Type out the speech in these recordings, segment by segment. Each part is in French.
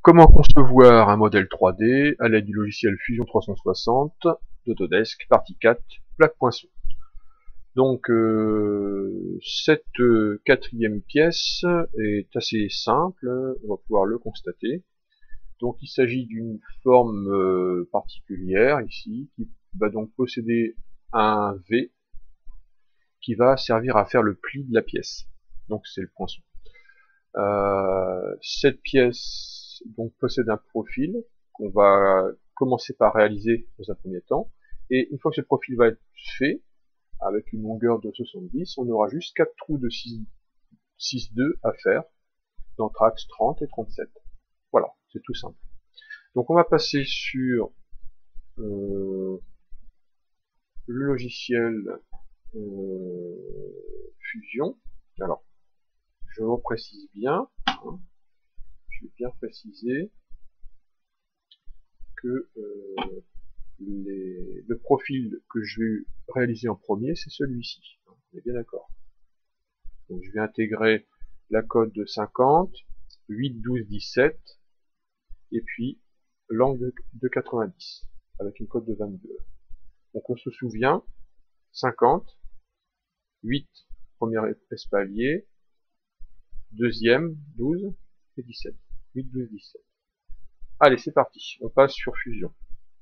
Comment concevoir un modèle 3D à l'aide du logiciel Fusion 360 d'Autodesk, partie 4, plaque poinçon. Donc cette quatrième pièce est assez simple, on va pouvoir le constater. Donc il s'agit d'une forme particulière ici, qui va donc posséder un V qui va servir à faire le pli de la pièce. Donc c'est le poinçon. Cette pièce donc possède un profil qu'on va commencer par réaliser dans un premier temps. Et une fois que ce profil va être fait, avec une longueur de 70, on aura juste 4 trous de 6,2 à faire entre axes 30 et 37. Voilà, c'est tout simple. Donc on va passer sur le logiciel Fusion. Alors, je reprécise bien, hein, je vais bien préciser que le profil que je vais réaliser en premier, c'est celui-ci. On est bien d'accord. Donc je vais intégrer la cote de 50, 8, 12, 17, et puis l'angle de 90, avec une cote de 22. Donc on se souvient, 50, 8, premier espalier, deuxième, 12, et 17. 8, 12, 17. Allez, c'est parti, on passe sur Fusion.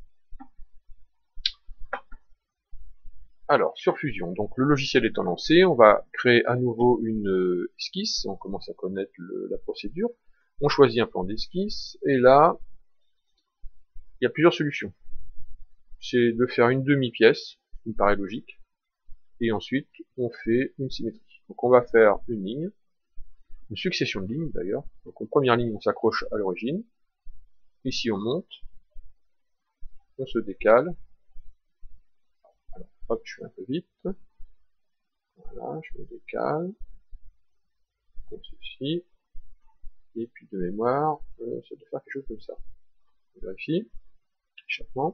Alors, sur Fusion, donc le logiciel étant lancé, on va créer à nouveau une esquisse, on commence à connaître la procédure. On choisit un plan d'esquisse, et là, il y a plusieurs solutions. C'est de faire une demi-pièce, qui me paraît logique, et ensuite on fait une symétrie. Donc on va faire une ligne, une succession de lignes d'ailleurs. Donc en première ligne on s'accroche à l'origine, ici on monte, on se décale, alors hop je fais un peu vite, voilà je me décale, comme ceci, et puis de mémoire, ça doit faire quelque chose comme ça. On vérifie, échappement,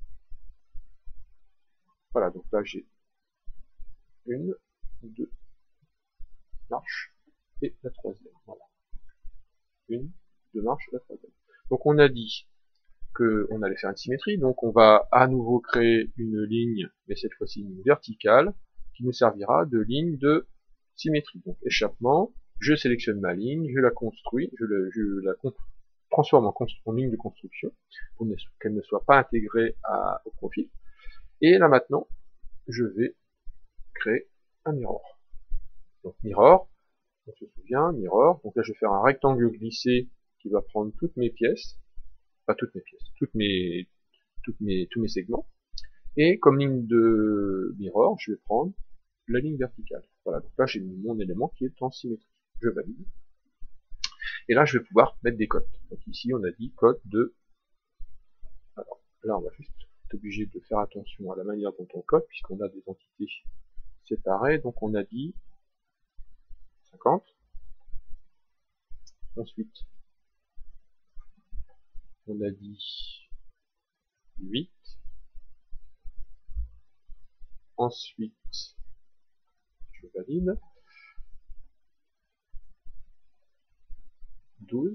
voilà donc là j'ai une, deux marches, et la troisième, voilà. Une, deux marches, la troisième. Donc on a dit qu'on allait faire une symétrie, donc on va à nouveau créer une ligne, mais cette fois-ci une verticale, qui nous servira de ligne de symétrie. Donc échappement, je sélectionne ma ligne, je la construis, je la transforme en ligne de construction, pour qu'elle ne soit pas intégrée au profil. Et là maintenant, je vais créer un mirror. Donc mirror, on se souvient, mirror, donc là je vais faire un rectangle glissé qui va prendre toutes mes pièces, pas toutes mes pièces, tous mes segments. Et comme ligne de mirror, je vais prendre la ligne verticale. Voilà, donc là j'ai mon élément qui est en symétrie. Je valide. Et là je vais pouvoir mettre des cotes. Donc ici on a dit cote de... Alors là on va juste être obligé de faire attention à la manière dont on cote, puisqu'on a des entités séparées. Donc on a dit 50. Ensuite on a dit 8. Ensuite, je valide. 12.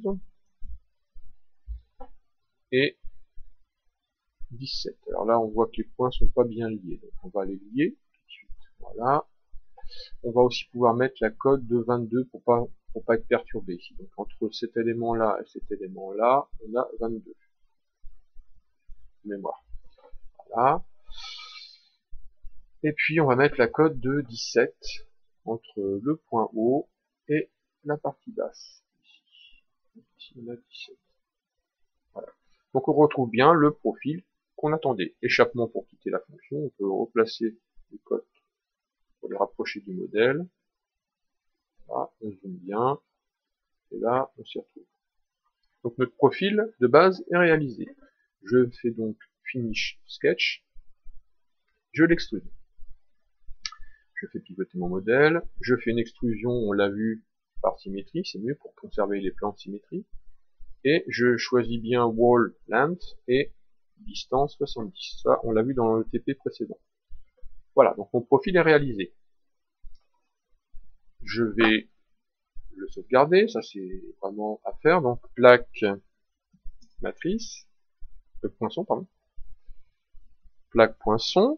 Et 17. Alors là, on voit que les points sont pas bien liés. Donc on va les lier tout de suite. Voilà. On va aussi pouvoir mettre la cote de 22 pour pas être perturbé ici. Donc entre cet élément-là et cet élément-là, on a 22. Mémoire. Voilà. Et puis on va mettre la cote de 17 entre le point haut et la partie basse. Ici on a 17. Voilà. Donc on retrouve bien le profil qu'on attendait. Échappement pour quitter la fonction. On peut replacer les cotes pour les rapprocher du modèle. Là, on zoome bien. Et là, on s'y retrouve. Donc notre profil de base est réalisé. Je fais donc Finish Sketch. Je l'extrude. Je fais pivoter mon modèle. Je fais une extrusion, on l'a vu, par symétrie. C'est mieux pour conserver les plans de symétrie. Et je choisis bien Wall Length et distance 70. Ça, on l'a vu dans le TP précédent. Voilà, donc mon profil est réalisé. Je vais le sauvegarder, ça c'est vraiment à faire. Donc plaque matrice, poinçon, pardon, plaque poinçon.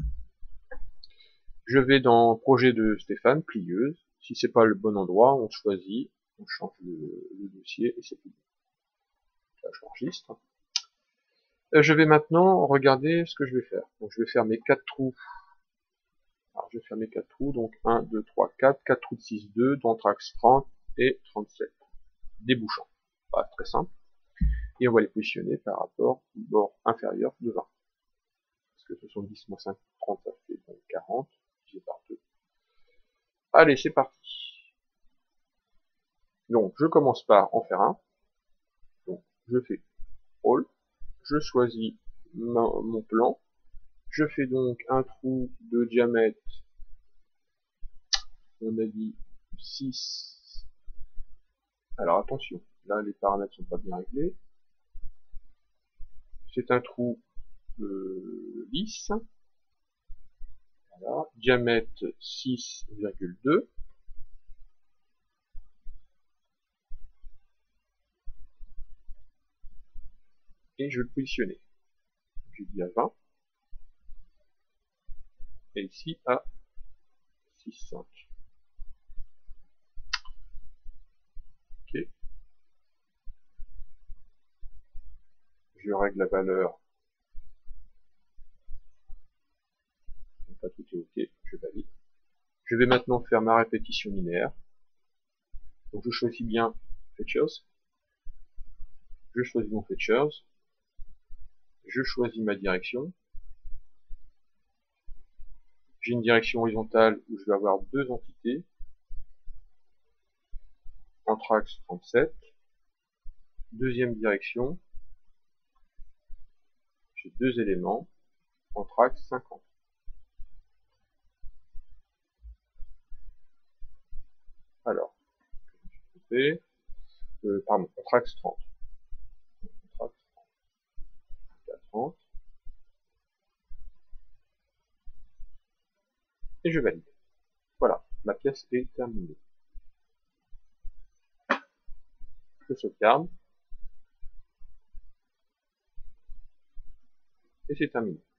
Je vais dans projet de Stéphane, plieuse. Si c'est pas le bon endroit, on choisit, on change le dossier et c'est tout. Là, j'enregistre. Je vais maintenant regarder ce que je vais faire. Donc je vais faire mes 4 trous. Alors je vais faire mes 4 trous, donc 1, 2, 3, 4, 4 trous de 6, 2, d'anthrax 30 et 37. Débouchant. Pas très simple. Et on va les positionner par rapport au bord inférieur de 20. Parce que 70 moins 5, 30, ça fait donc 40, divisé par 2. Allez, c'est parti. Donc, je commence par en faire un. Donc, je fais All. Je choisis mon plan. Je fais donc un trou de diamètre, on a dit 6. Alors attention, là les paramètres sont pas bien réglés. C'est un trou lisse. Voilà. Diamètre 6,2. Et je vais le positionner. J'ai dit à 20. Et ici à 6,5. Ok. Je règle la valeur. Donc là tout est ok, je valide. Je vais maintenant faire ma répétition linéaire. Donc je choisis bien Features. Je choisis mon Features. Je choisis ma direction. J'ai une direction horizontale où je vais avoir deux entités. Anthrax 37. Deuxième direction. J'ai deux éléments. Anthrax 50. Alors, je fais, pardon, Anthrax 30. Anthrax 30. Et je valide. Voilà, ma pièce est terminée. Je sauvegarde. Et c'est terminé.